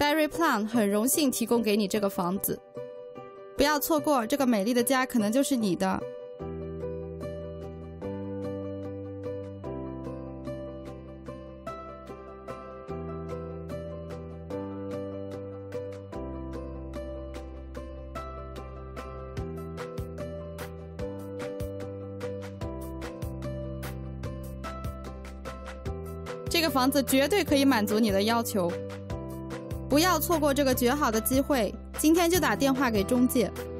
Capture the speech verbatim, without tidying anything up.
Berry Plan 很荣幸提供给你这个房子，不要错过，这个美丽的家可能就是你的。这个房子绝对可以满足你的要求，不要错过这个绝好的机会，今天就打电话给中介。